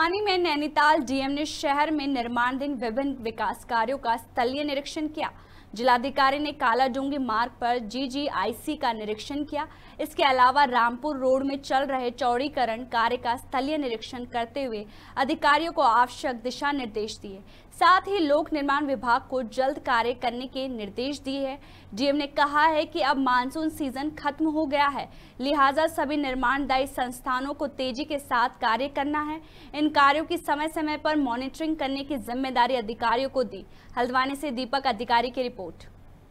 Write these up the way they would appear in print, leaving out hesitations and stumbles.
हल्द्वानी में नैनीताल डीएम ने शहर में निर्माणाधीन विभिन्न विकास कार्यों का स्थलीय निरीक्षण किया। जिलाधिकारी ने कालाडूंगी मार्ग पर जीजीआईसी का निरीक्षण किया। इसके अलावा रामपुर रोड में चल रहे चौड़ीकरण कार्य का स्थलीय निरीक्षण करते हुए अधिकारियों को आवश्यक दिशा निर्देश दिए। साथ ही लोक निर्माण विभाग को जल्द कार्य करने के निर्देश दिए हैं। डीएम ने कहा है कि अब मानसून सीजन खत्म हो गया है, लिहाजा सभी निर्माणदायी संस्थानों को तेजी के साथ कार्य करना है। इन कार्यों की समय समय पर मॉनिटरिंग करने की जिम्मेदारी अधिकारियों को दी। हल्द्वानी से दीपक अधिकारी की रिपोर्ट।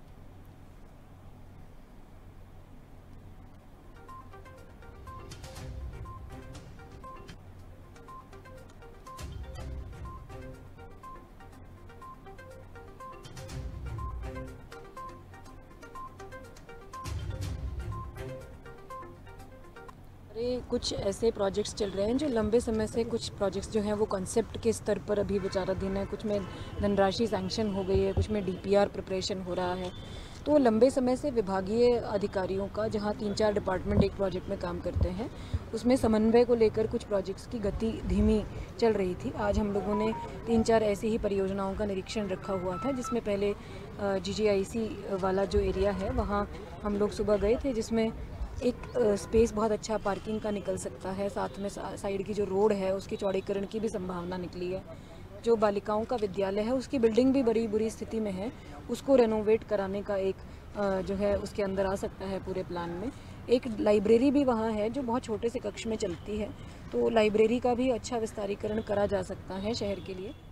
कुछ ऐसे प्रोजेक्ट्स चल रहे हैं जो लंबे समय से, कुछ प्रोजेक्ट्स जो हैं वो कॉन्सेप्ट के स्तर पर अभी विचाराधीन है, कुछ में धनराशि सैंक्शन हो गई है, कुछ में डीपीआर प्रिपरेशन हो रहा है। तो लंबे समय से विभागीय अधिकारियों का, जहां 3-4 डिपार्टमेंट एक प्रोजेक्ट में काम करते हैं, उसमें समन्वय को लेकर कुछ प्रोजेक्ट्स की गति धीमी चल रही थी। आज हम लोगों ने 3-4 ऐसी ही परियोजनाओं का निरीक्षण रखा हुआ था, जिसमें पहले जीजीआईसी वाला जो एरिया है वहाँ हम लोग सुबह गए थे, जिसमें एक स्पेस बहुत अच्छा पार्किंग का निकल सकता है। साथ में साइड की जो रोड है उसकी चौड़ीकरण की भी संभावना निकली है। जो बालिकाओं का विद्यालय है उसकी बिल्डिंग भी बड़ी बुरी स्थिति में है, उसको रेनोवेट कराने का एक जो है उसके अंदर आ सकता है पूरे प्लान में। एक लाइब्रेरी भी वहाँ है जो बहुत छोटे से कक्ष में चलती है, तो लाइब्रेरी का भी अच्छा विस्तारीकरण करा जा सकता है शहर के लिए।